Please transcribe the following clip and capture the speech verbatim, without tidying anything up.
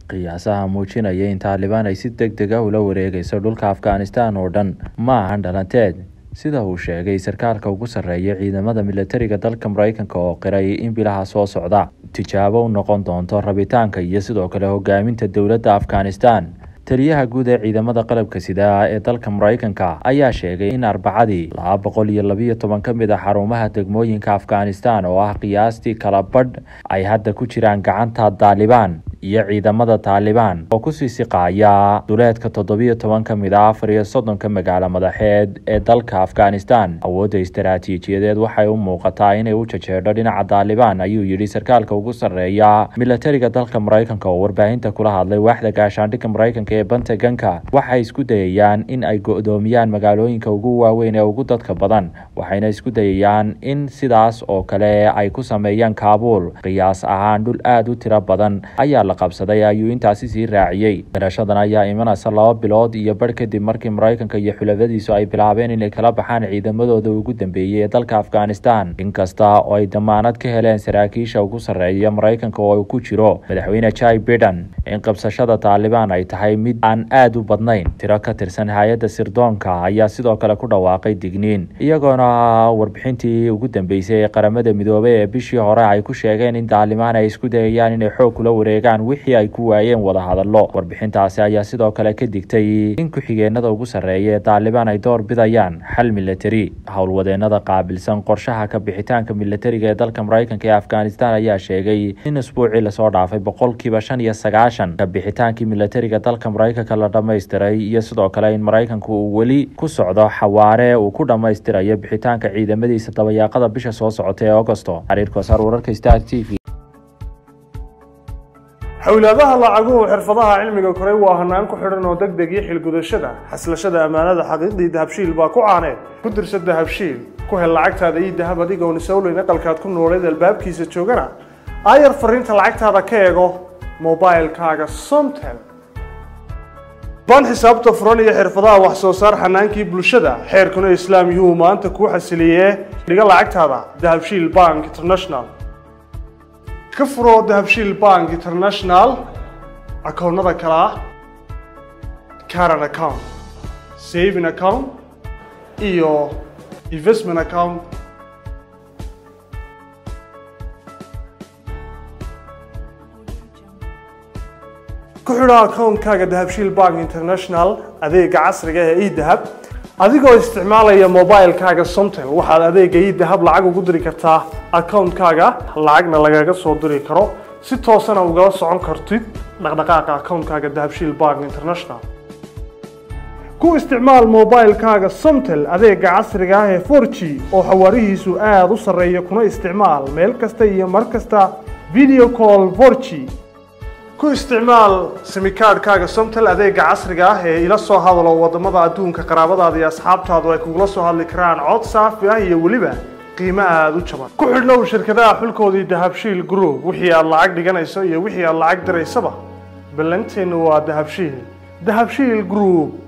qiyaasaha muujinaya in Taliban ay si degdeg ah ula wareegayso dhulka Afghanistan oo dhan ma ahan dhalanteed sida uu sheegay sarkaalka ugu sarreeya ciidamada militariga dalka Mareykanka oo qiray in bilaha soo socda tijaabo u noqon doonto rabitaanka iyo sidoo kale hogaaminta dowladda Afghanistan. taliyaha guud ee ciidamada qalabka sida ee dalka Mareykanka ayaa sheegay in Arbacadii laba boqol iyo laba iyo toban ka mid ah xarumaha degmooyinka Afghanistan oo ah qiyaastii kala badh ay hadda ku jiraan gacanta Taliban iyo ciidamada Taliban oo ku sii siqaya duleedka toddoba iyo toban ka mid ah afar iyo soddon ka magaalo madaxeed ee dalka Afghanistan. Awoodda istaraatiijiyadeed waxay u muuqataa inay u jajeedho dhinaca Taliban, ayuu yidhi sarkaalka ugu sarreeya militariga dalka Mareykanka oo warbaahinta kula hadlay waaxda gaashaandhigga Mareykanka ee Pentagonka. Waxay isku dayayaan in ay go'doomiyaan magaalooyinka ugu waaweyn ee ugu dadka badan, waxayna isku dayayaan in sidaas oo kale ay ku sameeyaan Kaabul. Qiyaas ahaan dhul aad u tiro badan ayaa la qabsaday, ayuu intaasi sii raaciyay. Garashadan ayaa imanaysa laba bilood iyo bar kadib markii Mareykanka iyo xulafadiisu ay bilaabeen inay kala baxaan ciidamadooda ugu dambeeyay ee dalka Afghanistan, inkasta oo ay damaanad ka heleen saraakiisha ugu sarreeya Mareykanka oo ku jiro madaxweyne Joe Biden in qabsashada Taliban ay tahay mid aan aad u badnayn. Tiro ka tirsan hay'adda sirdoonka ayaa sidoo kale ku dhawaaqay digniin, iyagoona warbixintii ugu dambeysay ee qaramada midoobay ee bishii hore ay ku sheegeen in Taliban ay isku dayayaan inay xoog kula wareegaan wixii ay ku waayeen wada hadallo. Warbixintaasi ayaa sidoo kale ka digtay in ku-xigeenada ugu sarreeya ee Taliban ay door bidayaan xal militari. Howlwadeenada qaabilsan qorshaha ka bixitaanka militariga ee dalka Mareykanka ee Afghanistan ayaa sheegay in usbuucii lasoo dhaafay boqolkiiba shan iyo sagaashan ka bixitaankii militariga dalka Mareykanka la dhammaystiray, iyo sidoo kale in Mareykanku uu weli ku socdo xawaare uu ku dhammaystirayo bixitaanka ciidamadiisa dabayaaqada bisha soo socota ee Agosto. Xiriirka Sar wararka Star T V. hawlaadaha lacaguhu xirfadaha cilmiga koray waa hanaan ku xidhan oo degdeg iyo xilgudashada xaslashada amaanada xaqiiqdii dahabshiil baa ku caaneen ku dirsa dahabshiil ku hel lacagtaada iyo dahab adigoon isawleyn aqalkaad ku nooleed albaabkiisa joogana aayar fariinta lacagtaada ka eego mobilekaaga Somtel. baan xisaabta furan iyo xirfadaha wax soo saar xanaankii bulshada xeerkuna islaam yuu maanta ku xasiliyee dhiga lacagtaada dahabshiil Bank International. ka furo dahabshiil Bank International akoonnada kale ah current account, saving account iyo investment account. ku xidho akoonkaaga dahabshiil Bank International adeega casriga ah ee e-dahab adigoo isticmaalaya mobilekaaga Somtel. waxaad adeega e-dahab lacag ugu diri kartaa akoonkaaga, lacagna lagaga soo diri karo si toosana ugala socon kartid dhaqdhaqaaqa akoonkaaga dahabshiil Bank International. ku isticmaal mobilekaaga Somtel adeega casriga ah ee four G oo xawaarihiisu aad u sarreeya, kuna isticmaal meel kasta iyo mar kasta video call four G. ku isticmaal simikaadhkaaga Somtel adeega casriga ah ee ila soo hadalo wadamada adduunka qaraabadaada iyo asxaabtaadu ay kugula soo hadli karaan cod saafi ah iyo weliba qiimo aad u jaban. ku xidhnow shirkadaha xulkoodii dahabshiil Group, wixii aad lacag dhiganayso iyo wixii aad lacag diraysaba ballanteenu waa dahabshiil. dahabshiil Group.